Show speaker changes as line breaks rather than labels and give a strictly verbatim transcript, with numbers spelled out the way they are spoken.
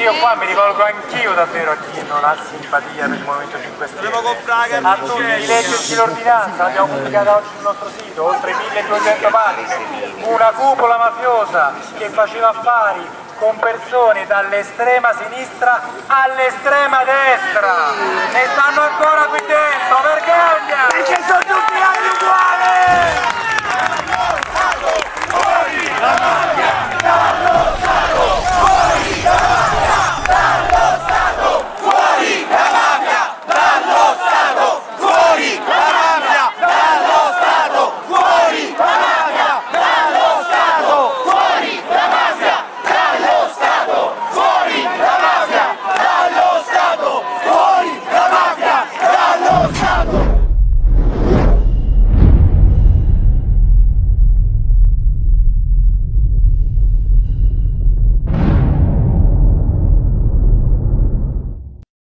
io qua mi rivolgo anch'io davvero a chi non ha simpatia per il Movimento cinque Stelle. A tutti, leggerci l'ordinanza, l'abbiamo pubblicata oggi sul nostro sito, oltre milleduecento pagine, una cupola mafiosa che faceva affari con persone dall'estrema sinistra all'estrema destra, e stanno ancora qui dentro, vergogna! Perché sono tutti uguali!